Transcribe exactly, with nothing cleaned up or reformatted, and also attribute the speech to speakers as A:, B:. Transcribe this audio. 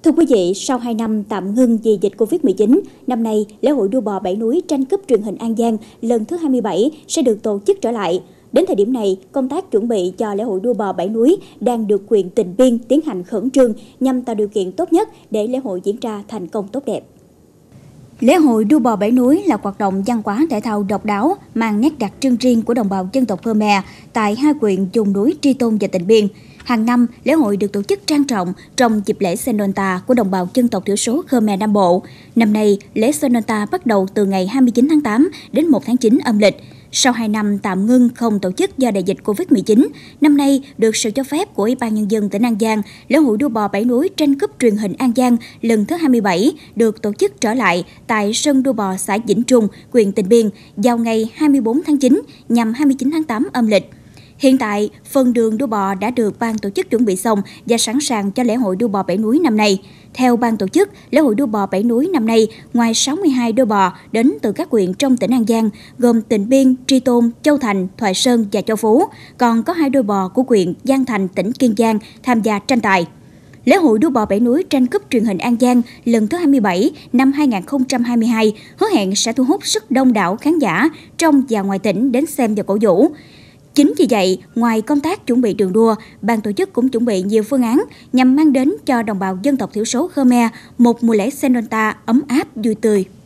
A: Thưa quý vị, sau hai năm tạm ngưng vì dịch Covid mười chín, năm nay lễ hội đua bò Bảy Núi tranh cúp truyền hình An Giang lần thứ hai mươi bảy sẽ được tổ chức trở lại. Đến thời điểm này, công tác chuẩn bị cho lễ hội đua bò Bảy Núi đang được huyện Tịnh Biên tiến hành khẩn trương nhằm tạo điều kiện tốt nhất để lễ hội diễn ra thành công tốt đẹp. Lễ hội đua bò Bảy Núi là hoạt động văn hóa thể thao độc đáo, mang nét đặc trưng riêng của đồng bào dân tộc Khmer tại hai huyện vùng núi Tri Tôn và Tịnh Biên. Hàng năm, lễ hội được tổ chức trang trọng trong dịp lễ Senonta của đồng bào dân tộc thiểu số Khmer Nam Bộ. Năm nay, lễ Senonta bắt đầu từ ngày hai mươi chín tháng tám đến một tháng chín âm lịch. Sau hai năm tạm ngưng không tổ chức do đại dịch Covid mười chín, năm nay được sự cho phép của Ủy ban Nhân dân tỉnh An Giang, lễ hội đua bò Bảy Núi tranh cúp truyền hình An Giang lần thứ hai mươi bảy được tổ chức trở lại tại sân đua bò xã Vĩnh Trung, huyện Tịnh Biên vào ngày hai mươi bốn tháng chín nhằm hai mươi chín tháng tám âm lịch. Hiện tại, phần đường đua bò đã được ban tổ chức chuẩn bị xong và sẵn sàng cho lễ hội đua bò Bảy Núi năm nay. Theo ban tổ chức, lễ hội đua bò Bảy Núi năm nay, ngoài sáu mươi hai đua bò đến từ các huyện trong tỉnh An Giang, gồm Tịnh Biên, Tri Tôn, Châu Thành, Thoại Sơn và Châu Phú, còn có hai đua bò của huyện Giang Thành, tỉnh Kiên Giang tham gia tranh tài. Lễ hội đua bò Bảy Núi tranh cúp truyền hình An Giang lần thứ hai mươi bảy năm hai nghìn không trăm hai mươi hai hứa hẹn sẽ thu hút rất đông đảo khán giả trong và ngoài tỉnh đến xem và cổ vũ. Chính vì vậy, ngoài công tác chuẩn bị đường đua, ban tổ chức cũng chuẩn bị nhiều phương án nhằm mang đến cho đồng bào dân tộc thiểu số Khmer một mùa lễ Senonta ấm áp, vui tươi.